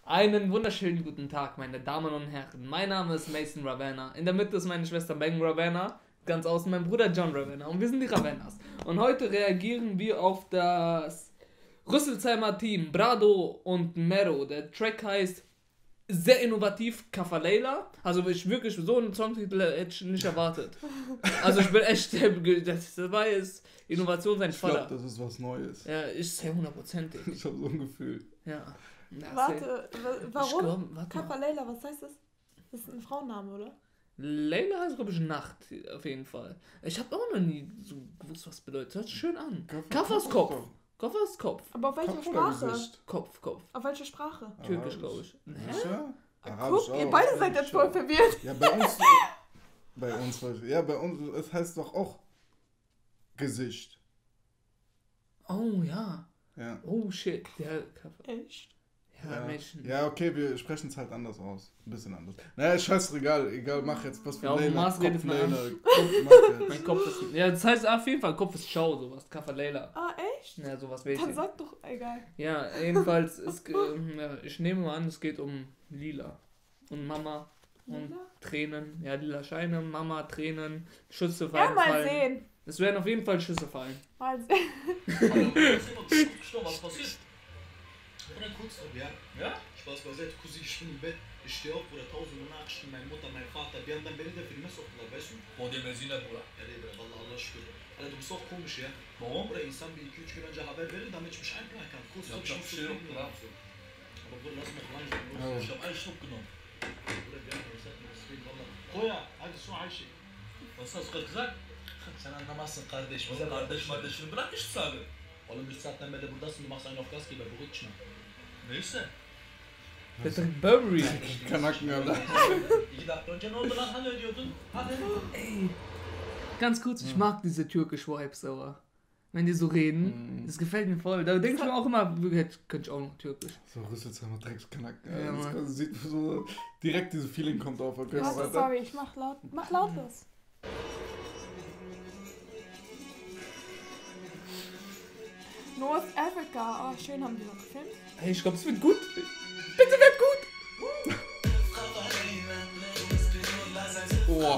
Einen wunderschönen guten Tag, meine Damen und Herren. Mein Name ist Mason Ravenna. In der Mitte ist meine Schwester Megan Ravenna. Ganz außen mein Bruder John Ravenna. Und wir sind die Ravennas. Und heute reagieren wir auf das Rüsselsheimer Team Brado und Mero. Der Track heißt sehr innovativ, Kafaleila. Also ich wirklich, so einen Songtitel hätte ich nicht erwartet. Also ich bin echt, das war jetzt Innovation sein Vater. Ich glaube, das ist was Neues. Ja, ist sehr hundertprozentig. Ich habe so ein Gefühl. Ja. Warte, warum? Warte Kappa Leila, was heißt das? Das ist ein Frauenname, oder? Leila heißt, glaube ich, Nacht, auf jeden Fall. Ich habe auch noch nie so gewusst, was bedeutet. Hört sich schön an. Kaffa ist Kopf. Kaffa ist Kopf. Aber auf welcher Sprache? Kopf. Auf welcher Sprache? Türkisch, glaube ich. Ja? Guck, ihr beide seid jetzt voll verwirrt. Ja, bei uns, bei uns, es heißt doch auch Gesicht. Oh, ja. Ja. Oh, shit. Der Kaffa. Echt? Ja, Menschen. Ja, okay, wir sprechen es halt anders aus. Ein bisschen anders. Naja, scheißegal. Egal, mach jetzt was für Ja, Leila. Mars redet mal an. Mein Kopf. Kopf ist... Ja, das heißt auf jeden Fall, Kopf ist Schau, sowas. Kaffa Leila. Ah, echt? Ja, sowas Dann mäßig. sag doch, egal. Ja, jedenfalls, ja, ich nehme mal an, es geht um Lila. Und Mama. Und Lila? Tränen. Ja, lila Scheine, Mama, Tränen, Schüsse Ja, fallen. mal sehen. Es werden auf jeden Fall Schüsse fallen. Mal sehen. Was passiert? Und dann kurz noch, ja? Spaß beiseite, Cousin, ich bin im Bett, ich stehe auf, Bruder, tausende Nachrichten, meine Mutter, mein Vater, wir haben dann Bilder für die Messe aufgeladen, weißt du? Wo der Messina, Bruder. Ja, nee, Bruder, Allah şükür. Alter, du bist auch komisch, ja? Warum? Bruder, insan bir iki üç gün önce haber verin, damit ich mich einplanen kann. Kurz Ja, hab ich ich hab nicht Schirr, zufrieden Bruder. gemacht, so. Aber Bruder, lass mich langsam los. Ja. Ich hab einen Schluck genommen. Bruder, wir haben das deswegen, Wallah. Koya, hadi su Ayşe. Was hast du gerade gesagt? Sen anlamazsın kardeş. Was kardeşini bırak ich sage. Oğlum 3 saatten beri buradasın, du machst einen auf Gastgeber, beruhig dich mal. Neyse. Der trinkt Burberry. Kanaken, Alter. 2 dakika önce ne oldu lan? Hani ödüyordun? Hadi. Ey, ganz kurz, ich mag diese türkische Vibes, aber wenn die so reden, das gefällt mir voll. Da denke ich mir auch immer, könnte ich auch noch türkisch. So Rüsselsheimer Dreckskanaken. Ja, Ja, Mann. das sieht so direkt diese Feeling kommt auf. Okay, Warte, weiter. sorry, ich mach lautlos. North Africa, oh, schön haben die noch gefilmt. Hey, ich glaube, es wird gut. Bitte wird gut. Oh.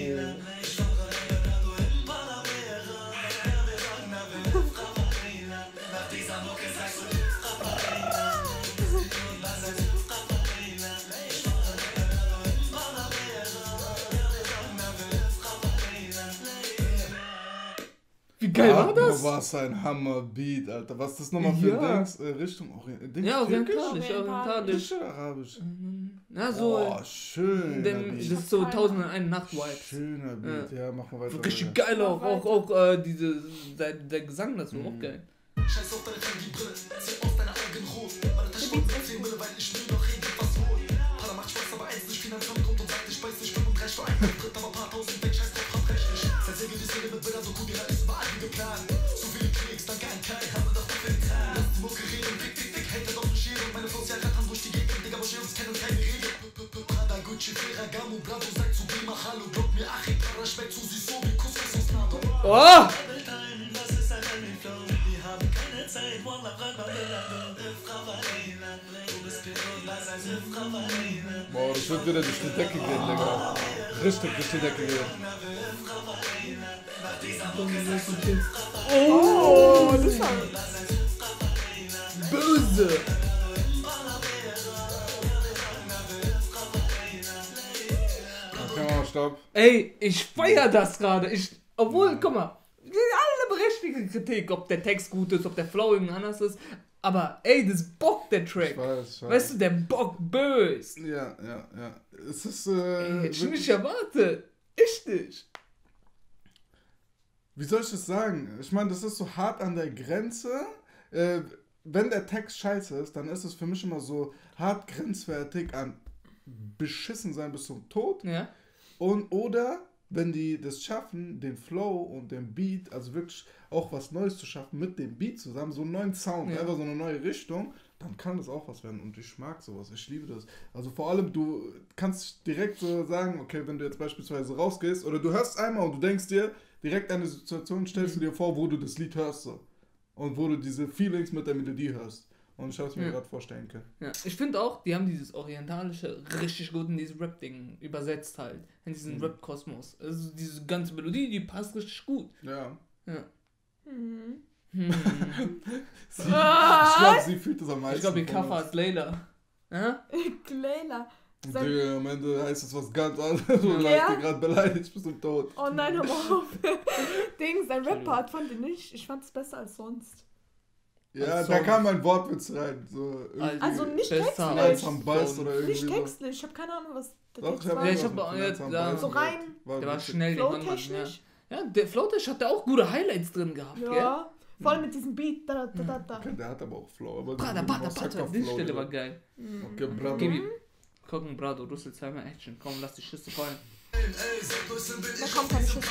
Wie geil war das? Was ein Hammer-Beat, Alter. Was ist das nochmal für Ja. Dings? Richtung Dings? Ja, Türkisch? orientalisch. Oder Arabisch? Ja, so. Oh, schön. Das ist so 1001 Nacht-Vibes. Schöner Beat, ja, mach mal weiter. Richtig weiter. geil auch der Gesang dazu, auch geil. Scheiß auf deine Tangi-Brille, zieh aus deine Augen rot. Meine Tasche voll mit 10 Mille, weil ich will noch irgendwas holen. Para macht Spaß, aber eins nicht, Finanzamt kommt und sagt, ich weiß nicht, 35 für einen Tritt, aber paar tausend weg, scheiß drauf, hab recht nicht. Zersäge die Szene mit Bildern so gut, ihrer ist überall wie geplant. So viele Klicks, dann kein Kai, haben wir doch auf den Tag. Lass die Mucke reden, dick, hält er doch eine Schere. Meine Flows, ja, rattern durch die Gegend, Digga, aber uns kennen keine Regel. Prada, Gucci, Ferragamo, Bravo, sagt zu Bima, hallo, glaub mir, Achim, Para, schmeckt zu sie so wie Couscous aus Nado. Oh! Boah, das wird wieder durch die Decke gehen, Digga. Richtig durch die Decke gehen. Oh! Das war Böse! Okay, mal, stopp. Ey, ich feier das gerade. Obwohl, guck mal, alle berechtigte Kritik, ob der Text gut ist, ob der Flow irgendwie anders ist. Aber ey, das bockt der Track. Ich weiß. Weißt du, der Bock bös. Ja. Es ist, Ey, hätte ich wirklich- nicht erwartet. Echt nicht. Wie soll ich das sagen? Ich meine, das ist so hart an der Grenze. Wenn der Text scheiße ist, dann ist es für mich immer so hart grenzwertig an beschissen sein bis zum Tod. Ja. Oder wenn die das schaffen, den Flow und den Beat, also wirklich auch was Neues zu schaffen mit dem Beat zusammen, so einen neuen Sound, Ja. einfach so eine neue Richtung, dann kann das auch was werden. Und ich mag sowas, ich liebe das. Also vor allem, du kannst direkt so sagen, okay, wenn du jetzt beispielsweise rausgehst oder du hörst einmal und du denkst dir, direkt eine Situation stellst du dir vor, wo du das Lied hörst so. Und wo du diese Feelings mit der Melodie hörst. Und ich habe es mir gerade vorstellen können. Ja, ich finde auch, die haben dieses Orientalische richtig gut in dieses Rap-Ding übersetzt halt. In diesen Rap-Kosmos. Also diese ganze Melodie, die passt richtig gut. Ja. Ja. Ich glaube, sie fühlt es am meisten. Ich glaube, die von Kaffer uns. ist Layla. Ja? Leila. Digga, am Ende heißt es was ganz anderes. Du Ja. hast dich gerade beleidigt, bist du tot. Oh nein, hör mal auf. Dings, dein Rap-Part fand ich nicht. Ich fand es besser als sonst. Ja, Als da Song. kam ein Wortwitz rein. So irgendwie Also nicht Besser textlich. eins am Bass oder irgendwie Nicht so. textlich. Ich habe keine Ahnung, was der Doch, Text ich hab war. Ja, ich hab was auch- mit Eins am ja, Bass so gehört. rein Der war witzig. schnell, den konnte man, ja. Flow-technisch. Ja, der Flow-Technisch hat da auch gute Highlights drin gehabt, gell? Ja. Voll mit diesem Beat. Da. Okay, der hat aber auch Flow. Aber Prada, die Pata, Massaker Pata, die Flow, Stelle Digga. war geil. Okay, Bravo. Gib ihm. Gucken, Brado, Russell, zweimal Action. Komm, lass die Schüsse fallen. Da kommt keine Schüsse.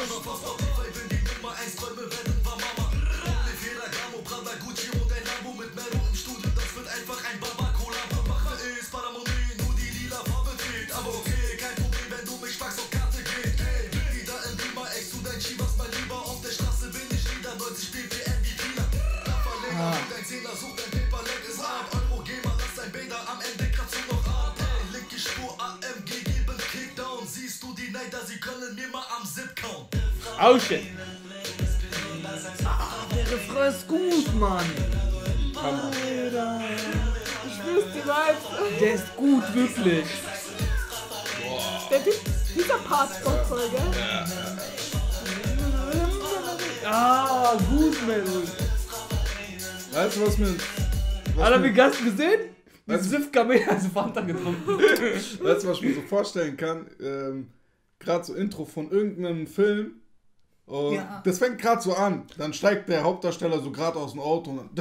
Sie können mir mal am Zip kauen. Oh shit. Der Refrain ist gut, Mann. Alter. Ich spür's die Vibes. Der ist gut, wirklich. Der Typ, dieser Part kommt voll, gell? Ah, gut, Melody. Weißt du, was mir... Alter, wie hast du gesehen? Die Was? Sif-Kamel, also Fanta getrunken. Weißt du, was ich mir so vorstellen kann? Gerade so Intro von irgendeinem Film. Und Ja. das fängt gerade so an. Dann steigt der Hauptdarsteller so gerade aus dem Auto. Und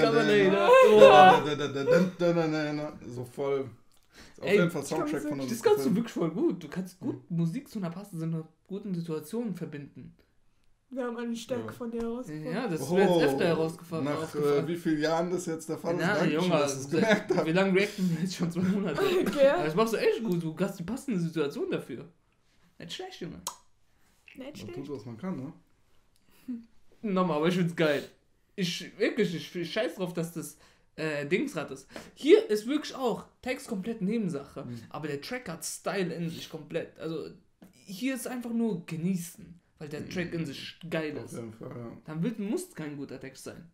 so voll. Auf Ey, jeden Fall Soundtrack von uns. Das kannst du wirklich voll gut. Du kannst gut Musik zu einer passenden, guten Situation verbinden. Wir haben eine Stärke von dir herausgefunden. Ja, das ist mir jetzt öfter herausgefallen. Nach wie vielen Jahren das jetzt der Fall ist? Na, Dankeschön, Junge, dass du es gemerkt hast. wie lange reacten wir jetzt schon 2 Monate? Okay. Aber das machst du echt gut. Du hast die passende Situation dafür. Nicht schlecht, Junge. Nicht Man schlecht. tut, was man kann, ne? Nochmal, aber ich find's geil. Ich scheiß drauf, dass das Dingsrad ist. Hier ist wirklich auch Text komplett Nebensache. Aber der Track hat Style in sich komplett. Also hier ist einfach nur genießen. Weil der Track in sich geil Auf ist. jeden Fall, ja. Dann muss kein guter Text sein.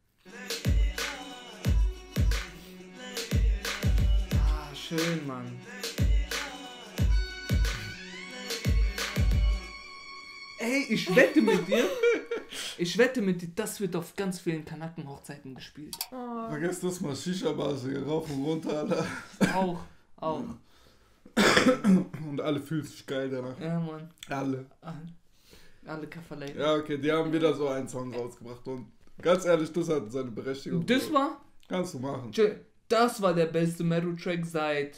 Ah, schön, Mann. Ey, ich wette mit dir, das wird auf ganz vielen Kanaken-Hochzeiten gespielt. Oh. Vergesst das mal, Shisha-Bars, hier rauf und runter, Alter. Auch. Und alle fühlen sich geil danach. Ja, Mann. Alle. Alle Kafferleute. Ja, okay, die haben wieder so einen Song rausgebracht und ganz ehrlich, das hat seine Berechtigung. Das war, Kannst du machen. das war der beste Metal-Track seit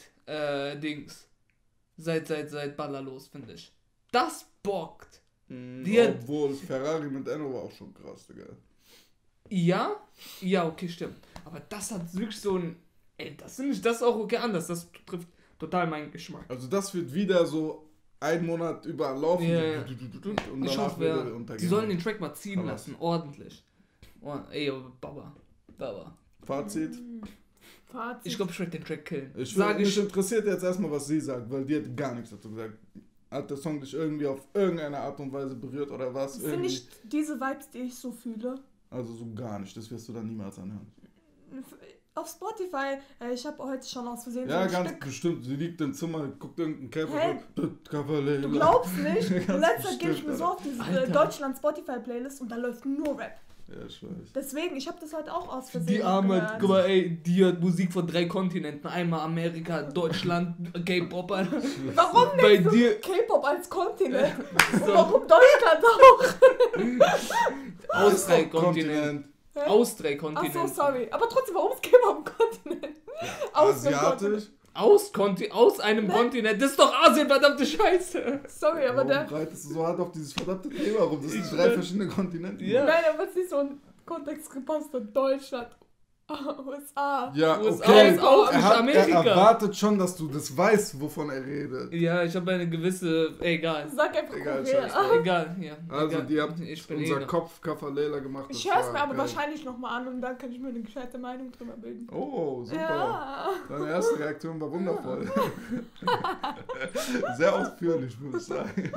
Ballerlos, finde ich. Das bockt. Die hat- Obwohl Ferrari mit Enno war auch schon krass, Digga. Ja, okay, stimmt. Aber das hat wirklich so ein. Ey, das finde ich das auch okay anders. Das trifft total meinen Geschmack. Also das wird wieder so einen Monat überall laufen Ja. und Ich danach hoffe, wieder ja. untergehen. Die sollen den Track mal ziehen Aber- lassen, ordentlich. Oh, ey, Baba. Fazit. Fazit. Ich glaube, ich werde den Track killen. Mich interessiert jetzt erstmal, was sie sagt, weil die hat gar nichts dazu gesagt. Hat der Song dich irgendwie auf irgendeine Art und Weise berührt oder was? Das sind Irgendwie? nicht diese Vibes, die ich so fühle. Also so gar nicht, das wirst du dann niemals anhören. Auf Spotify, ich habe heute schon aus Versehen Ja, so ein ganz Stück. bestimmt. Sie liegt im Zimmer, guckt irgendeinen Käfer. Hä? Hey, Du glaubst nicht. In Ganz letzter Zeit gehe ich bestimmt, mir so auf diese Alter. Deutschland Spotify Playlist und da läuft nur Rap. Ja, ich weiß. Deswegen, ich habe das heute auch aus Versehen Die Arme, gehört. guck mal, ey, die hat Musik von 3 Kontinenten. Einmal Amerika, Deutschland, K-Pop. Alter. Warum Bei nennst du dir. K-Pop als Kontinent? Und So. warum Deutschland auch? Aus 3 Ist doch Kontinenten. Aus 3 Ach so, Kontinenten. sorry. Aber trotzdem, warum ist K-Pop ein Kontinent? Aus dem Asiatisch. Kontinent. Aus einem Kontinent. Das ist doch Asien, verdammte Scheiße. Sorry, aber Warum der... reitest du so hart auf dieses verdammte Thema rum? Das sind Ich 3 weiß. verschiedene Kontinente. Ja. Nein, aber es ist nicht so ein Kontext gepasst hat. Deutschland. USA. Ja, USA okay. ist auch Er nicht er Amerika. erwartet schon, dass du das weißt, wovon er redet. Ja, ich habe eine gewisse. Egal. Sag einfach Egal, Korea. Egal, ja. Also, egal. die haben Ich bin unser eh Kopf Kafalela gemacht. Ich das höre es war mir aber geil. wahrscheinlich nochmal an und dann kann ich mir eine gescheite Meinung drüber bilden. Oh, super. Ja. Deine erste Reaktion war wundervoll. Sehr ausführlich, muss ich sagen.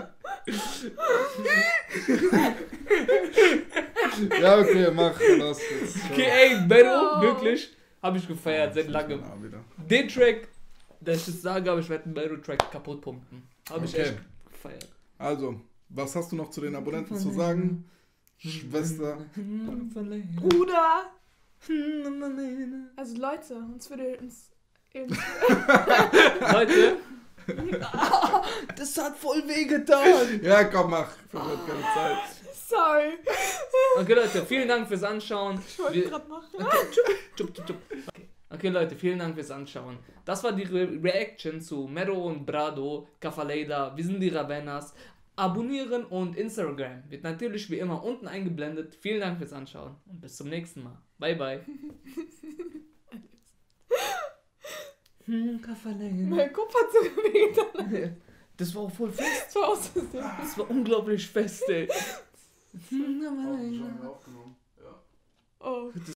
Ja, okay, mach das jetzt. Okay, ey, Bello, Oh. wirklich, habe ich gefeiert seit langem. Den Track, der ich das sage, aber ich werde den Bello-Track kaputt pumpen. Habe ich Okay. echt gefeiert. Also, was hast du noch zu den Abonnenten zu sagen? Schwester. Bruder. Also Leute, uns würde uns... Leute, das hat voll wehgetan. Ja, komm, mach. Verliert keine Zeit. Sorry. Okay, Leute, vielen Dank fürs Anschauen. Ich wollte Wir- gerade machen. Okay, Leute, vielen Dank fürs Anschauen. Das war die Reaction zu Mero und Brado, Kafaleida, wir sind die Ravenas. Abonnieren und Instagram wird natürlich wie immer unten eingeblendet. Vielen Dank fürs Anschauen und bis zum nächsten Mal. Bye, bye. Kafaleida. Mein Kopf hat so wehgetan. Das war auch voll fest. Das war auszusehen. Das war unglaublich fest, ey. Aufgenommen. Ja. Oh.